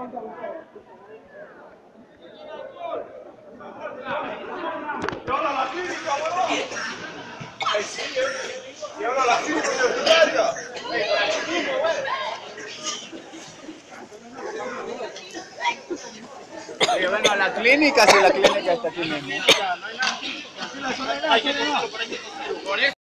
¡Llévala a la clínica, huevón! ¡Ay, sí! ¡Llévala a la clínica universitaria! Oye, bueno, a la clínica, si la clínica está aquí mismo. No hay nada.